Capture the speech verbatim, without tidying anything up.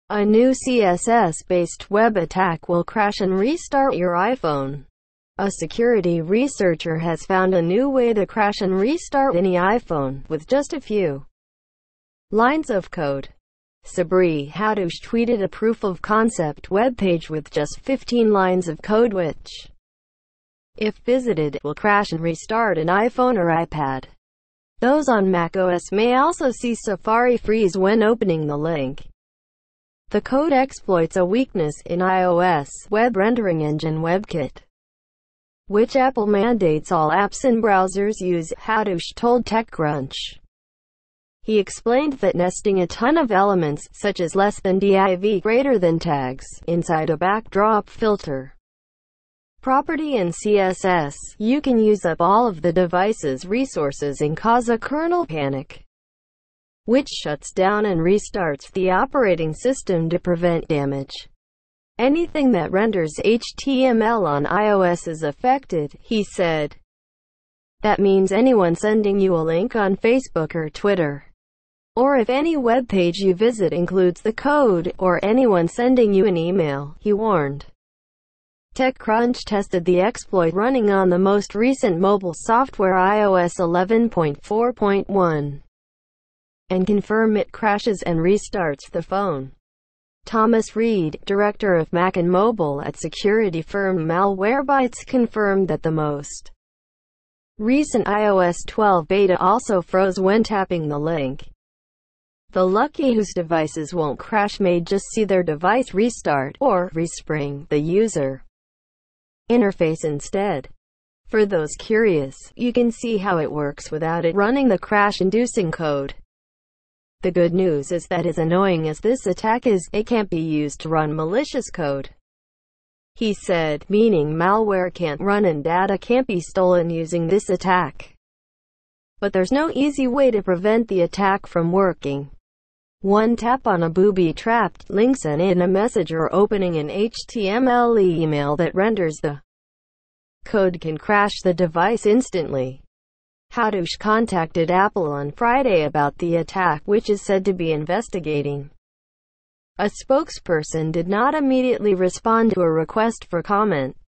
A new C S S-based web attack will crash and restart your iPhone. A security researcher has found a new way to crash and restart any iPhone with just a few lines of code. Sabri Haddouche tweeted a proof-of-concept webpage with just fifteen lines of code which, if visited, will crash and restart an iPhone or iPad. Those on macOS may also see Safari freeze when opening the link. The code exploits a weakness in iOS web rendering engine WebKit, which Apple mandates all apps and browsers use, Haddouche told TechCrunch. He explained that nesting a ton of elements, such as less than div greater than tags, inside a backdrop filter property in C S S, you can use up all of the device's resources and cause a kernel panic, which shuts down and restarts the operating system to prevent damage. Anything that renders H T M L on iOS is affected, he said. That means anyone sending you a link on Facebook or Twitter, or if any web page you visit includes the code, or anyone sending you an email, he warned. TechCrunch tested the exploit running on the most recent mobile software iOS eleven point four point one. and confirm it crashes and restarts the phone. Thomas Reed, director of Mac and Mobile at security firm Malwarebytes, confirmed that the most recent iOS twelve beta also froze when tapping the link. The lucky whose devices won't crash may just see their device restart, or respring the user interface instead. For those curious, you can see how it works without it running the crash-inducing code. The good news is that as annoying as this attack is, it can't be used to run malicious code, he said, meaning malware can't run and data can't be stolen using this attack. But there's no easy way to prevent the attack from working. One tap on a booby-trapped link sent in a message or opening an H T M L email that renders the code can crash the device instantly. Haddouche contacted Apple on Friday about the attack, which is said to be investigating. A spokesperson did not immediately respond to a request for comment.